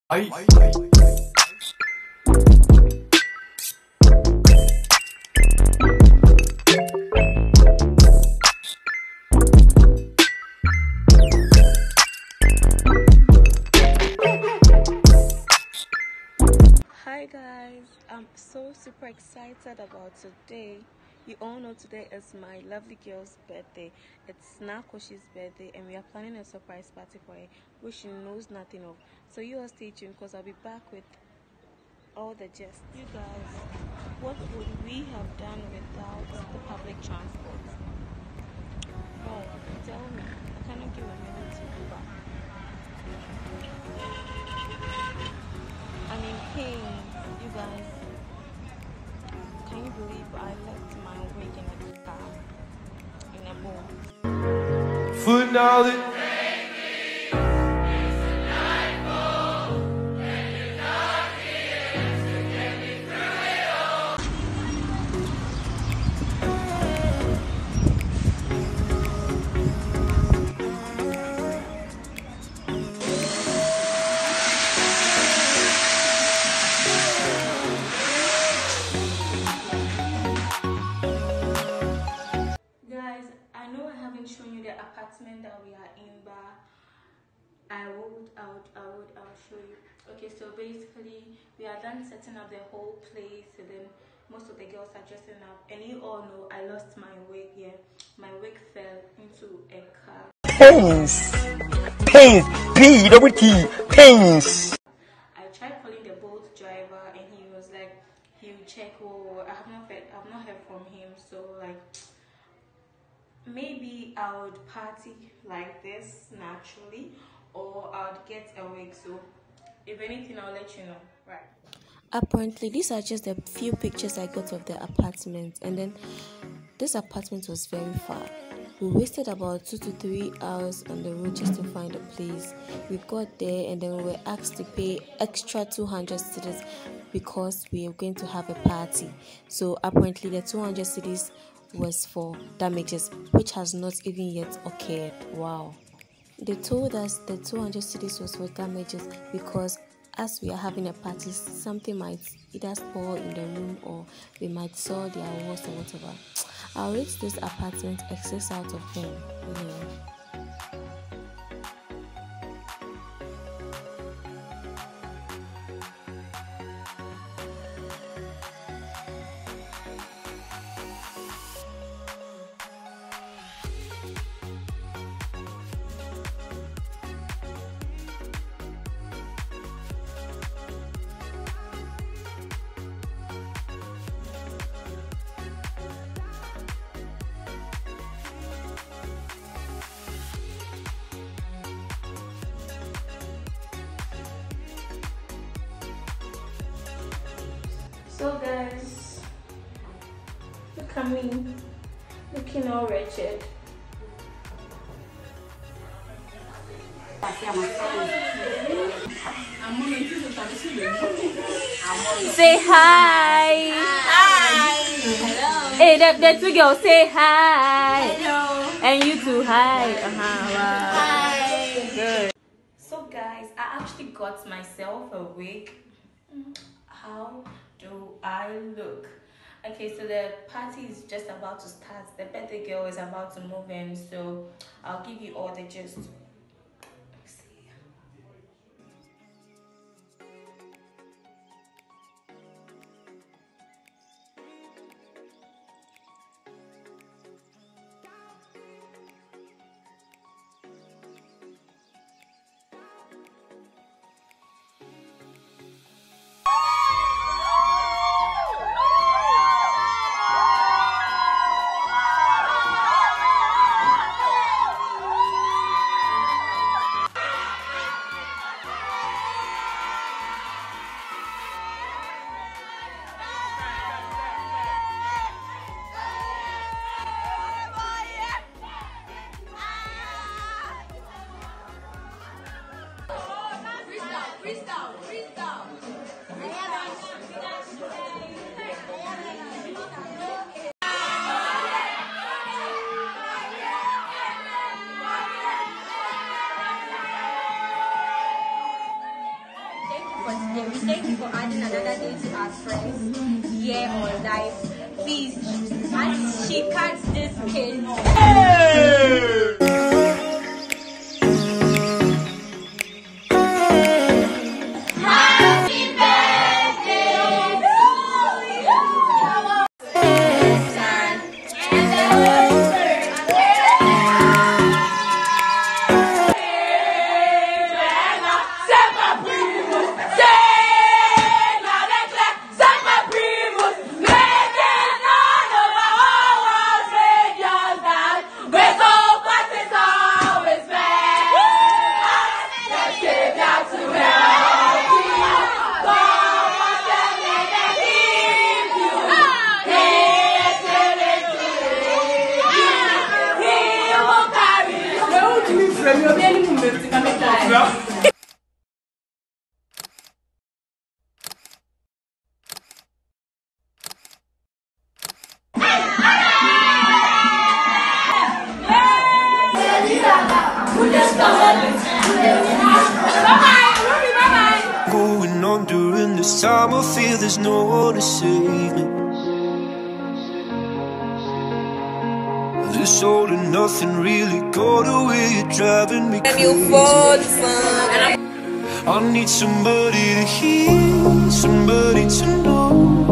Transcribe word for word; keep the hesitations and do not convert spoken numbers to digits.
Hi guys, I'm so super excited about today. You all know today is my lovely girl's birthday. It's now Koshie's birthday and we are planning a surprise party for her which she knows nothing of. So you all stay tuned because I'll be back with all the gist. You guys, what would we have done without the public transport? Oh, tell me. I cannot give a minute to do that. I'm in pain, you guys. Can you believe I left my wig in a car, in a bowl? Foot knowledge. Shown you the apartment that we are in, but I would, I would, I would, I'll show you. Okay, so basically we are done setting up the whole place, and then most of the girls are dressing up. And you all know I lost my wig. Yeah, my wig fell into a car. Pains, pains, P double T, pains. I tried calling the boat driver, and he was like, he would check. Oh, I have not heard, I have not heard from him. So like, maybe I would party like this naturally, or I would get a wig. So if anything, I'll let you know. Right. Apparently, these are just a few pictures I got of the apartment, and then this apartment was very far. We wasted about two to three hours on the road just to find a place. We got there and then we were asked to pay extra two hundred cedis because we were going to have a party. So apparently the two hundred cedis was for damages, which has not even yet occurred. Wow. They told us the two hundred cedis was for damages because as we are having a party, something might either spoil in the room or we might saw their walls or whatever. I'll rate this apartment a six out of ten. Yeah. So guys, look at me, looking all wretched. Say hi. Hi. Hello. Hey, the, the two girls say hi. Hello. And you too, hi. Uh-huh. Wow. Hi. Good. So guys, I actually got myself a wig. How do I look? Okay, so the party is just about to start. The birthday girl is about to move in, so I'll give you all the gist. for today. We thank you for adding another day to our friends here on life. Please, as she cuts this cake. Hey! Going on during this time, I feel there's no one to save me. This all and nothing really got away, you're driving me crazy. I need somebody to hear, somebody to know.